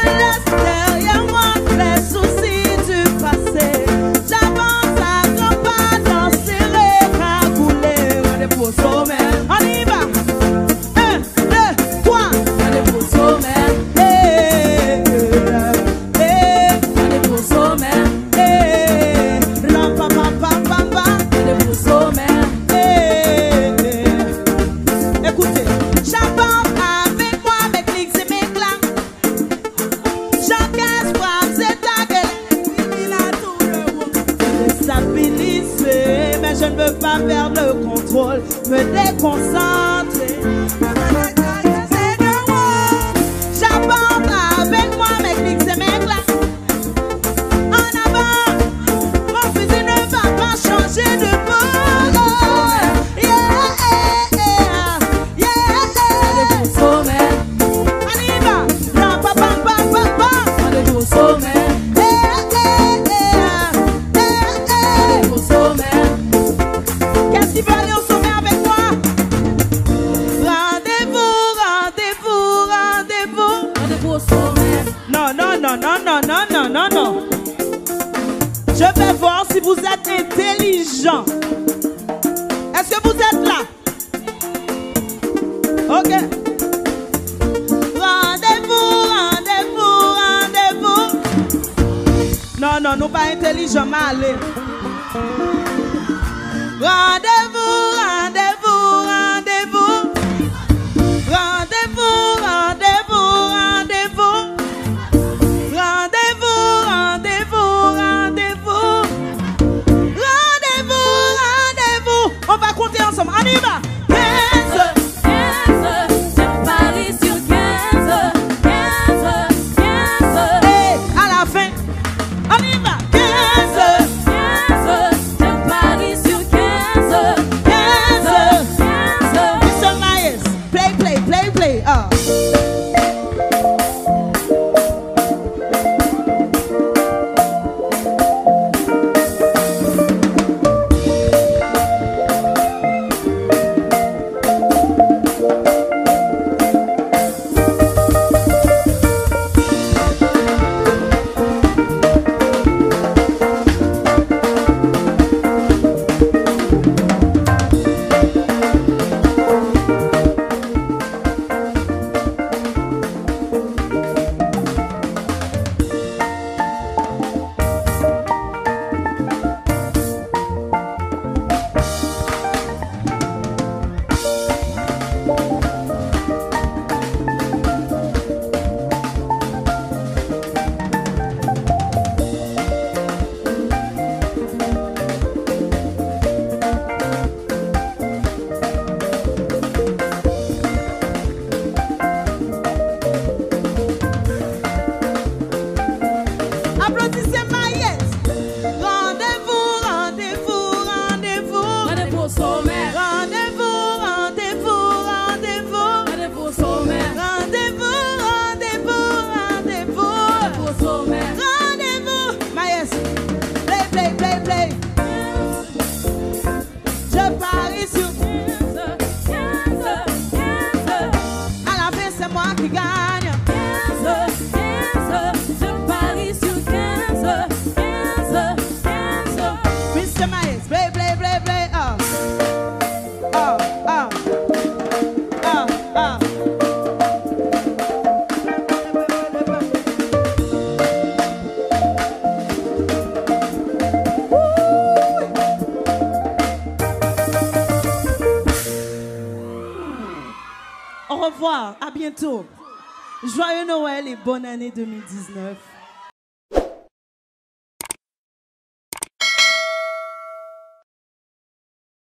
laisse derrière moi les soucis du passé. J'avance à grands pas dans ces rêves à couler. Rendez-vous au sommet. On y va. 1, 2, 3. Rendez-vous au sommet. Rendez-vous au sommet. Ram, pam, pam, pam, pam, pam. Rendez-vous au sommet. Écoutez, j'avance avec moi mes clics et mes clans. J'encaisse, frappe, c'est ta gueule. Il a tout le monde. Je stabilise, mais je ne veux pas perdre le contrôle. Me déconcentrer. C'est de moi. J'avance avec moi mes clics et mes clans. En avant, mon fusil ne va pas changer de bord. Non. Je vais voir si vous êtes intelligent. Est-ce que vous êtes là? Ok. Rendez-vous. Non, nous pas intelligents, mais allez. Rendez-vous. On va compter ensemble. On y va. 15, je parie sur 15. Et à la fin, on y va. 15, je parie sur 15. Mr. Myers, play. Ah. Au revoir, à bientôt. Joyeux Noël et bonne année 2019.